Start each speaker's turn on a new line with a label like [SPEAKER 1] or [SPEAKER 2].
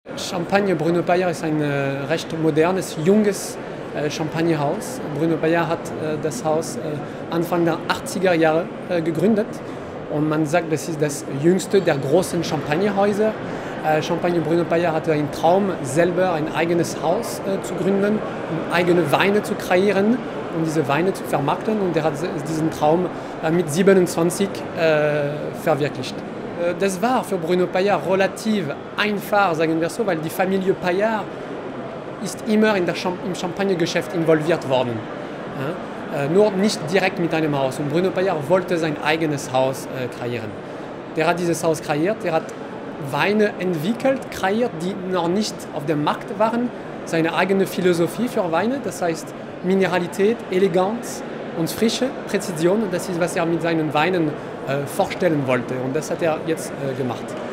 [SPEAKER 1] Champagne Bruno Payart ist ein recht modernes, junges Champagnerhaus. Bruno Payart hat das Haus Anfang der 80er Jahre gegründet und man sagt, das ist das jüngste der großen Champagnerhäuser. Champagne Bruno Payart hatte einen Traum, selber ein eigenes Haus zu gründen, um eigene Weine zu kreieren und diese Weine zu vermarkten, und er hat diesen Traum mit 27 verwirklicht. Das war für Bruno Payart relativ einfach, sagen wir so, weil die Familie Payart ist immer im Champagnergeschäft involviert worden. Ja? Nur nicht direkt mit einem Haus. Und Bruno Payart wollte sein eigenes Haus kreieren. Der hat dieses Haus kreiert, der hat Weine entwickelt, kreiert, die noch nicht auf dem Markt waren. Seine eigene Philosophie für Weine, das heißt Mineralität, Eleganz und Frische, Präzision. Das ist, was er mit seinen Weinen vorstellen wollte, und das hat er jetzt gemacht.